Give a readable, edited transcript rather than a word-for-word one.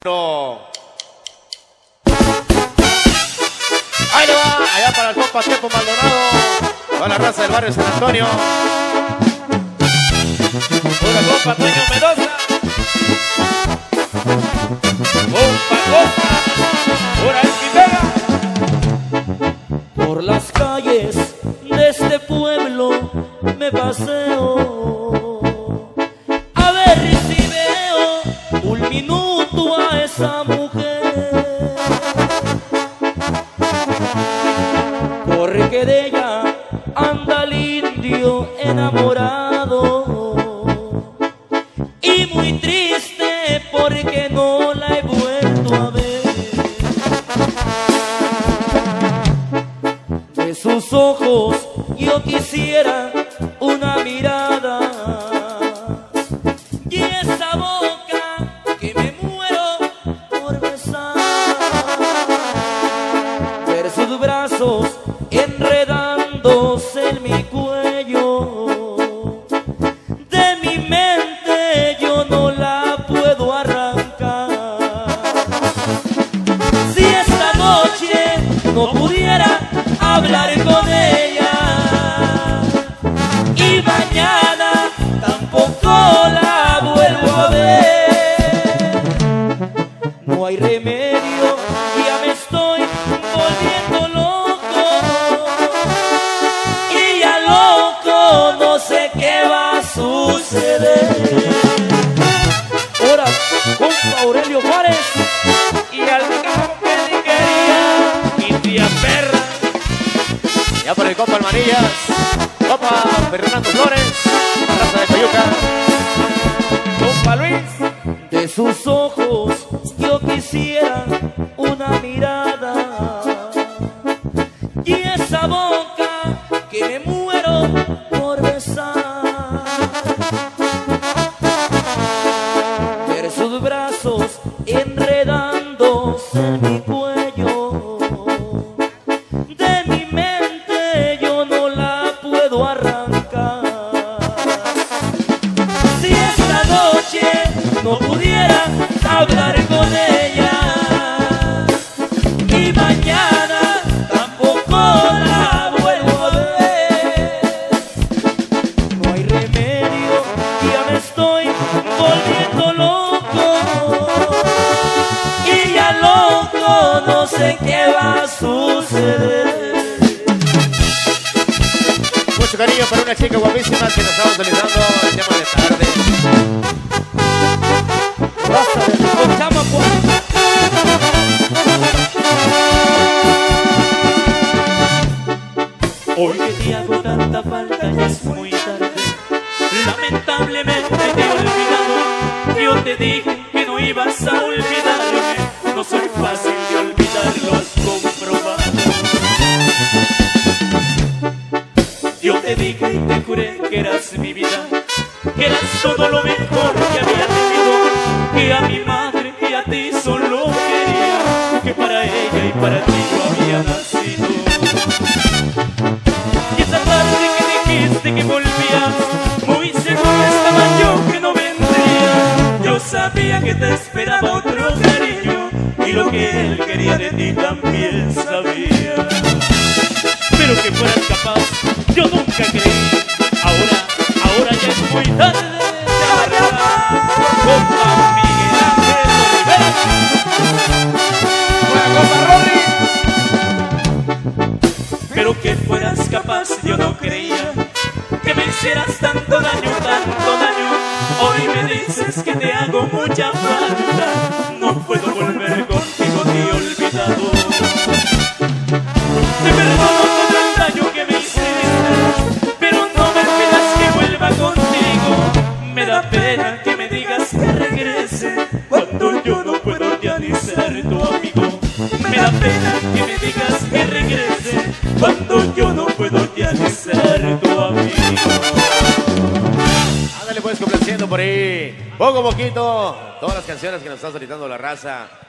Ahí le va, allá para el compa Tepo Maldonado, toda la raza del barrio San Antonio. Pura compa Toño Mendoza, compa Costa, pura Esquitera. Por las calles de este pueblo me paseo a ver si veo un minuto a esa mujer, porque de ella anda el indio enamorado y muy triste porque no la he vuelto a ver. De sus ojos yo quisiera una mirada y esa boca que me muero por besar, ver sus brazos enredándose en mi cuello, de mi mente yo no la puedo arrancar. Si esta noche no pudiera hablar con ella y mañana tampoco la vuelvo a ver, no hay remedio, ya me estoy volviendo loco y ya loco no sé qué va a suceder. Ahora compa Aurelio Juárez Y al campo que ni quería, India perra. Ya por el compa Almanillas, compa Fernando Flores, la raza de Coyuca, compa Luis. de sus ojos yo quisiera una mirada y esa boca que me muero por besar, ver sus brazos enredándose en mi cuello, de mi mente yo no la puedo arrancar. Si esta noche no pudiera hablar con ella y mañana tampoco la vuelvo a ver, no hay remedio, ya me estoy volviendo loco y ya loco no sé qué va a suceder. Mucho cariño para una chica guapísima que nos estamos utilizando el tema de tarde. Raza de Rico Chamaco. Hoy que te hago tanta falta ya es muy tarde, lamentablemente te he olvidado. Yo te dije que no ibas a olvidarme, no soy fácil de olvidar, lo has comprobado. Yo te dije y te juré que eras mi vida, que eras todo lo mejor que había tenido, que a mi madre y a ti solo quería, que para ella y para ti yo había nacido. Y esa tarde que dijiste que volvías, muy seguro estaba yo que no vendría. Yo sabía que te esperaba otro cariño y lo que él quería de ti también sabía. Pero que fueras capaz, yo nunca creí. Ahora ya es muy tarde. Compa Miguel Ángel Olivera, Buena compa Rolly. pero que fueras capaz, yo no creía que me hicieras tanto daño, tanto daño. Hoy me dices que te hago mucha falta, no puedo volver contigo ni olvidado. Te perdono todo el daño que me hiciste, pero no me pidas que vuelva contigo. Me da pena que me digas que regrese cuando yo no puedo ya ni ser tu amigo. Me da pena que me digas que regrese cuando yo no puedo ya ni ser tu amigo. Ándale pues, complaciendo por ahí, poco a poquito, todas las canciones que nos está solicitando la raza.